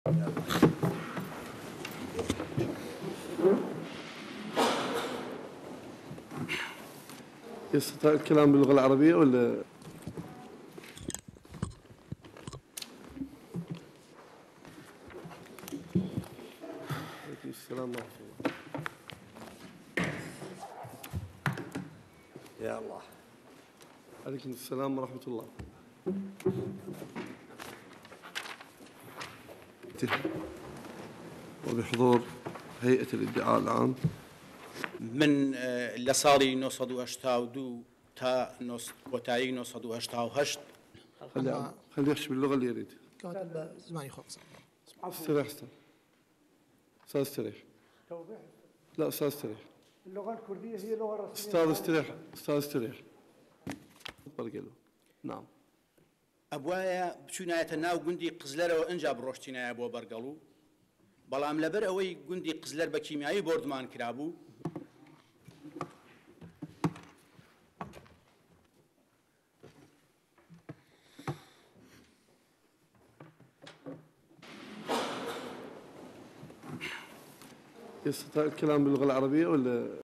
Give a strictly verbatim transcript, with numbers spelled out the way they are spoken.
يستطيع الكلام باللغة العربية ولا؟ السلام ورحمة الله. يا الله. عليكم السلام ورحمة الله. وبحضور هيئة الادعاء العام من لسالي نصد وهشتاودو تا نص وتاي نصد وهشتاوهشت. خلي خلي يخش باللغة اللي يريد. كاتب زماني خلص. استريح استريح. أستاذ استريح. لا أستاذ استريح. اللغة الكردية هي لغة رسمية. أستاذ استريح. أستاذ استريح. برقلو. نعم. أبوايا بشوناية الناو جندي قزلر وإنجاب روشتينا أبو برقلو. بلام لبر أوي جندي قزلر بكيميائي بوردمان كرابو. يستطيع الكلام باللغة العربية ولا؟